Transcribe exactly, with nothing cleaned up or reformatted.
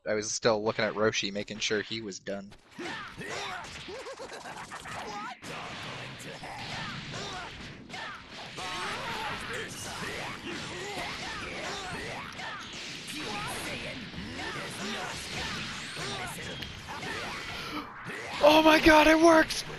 I was still looking at Roshi, making sure he was done. Oh my god, it works!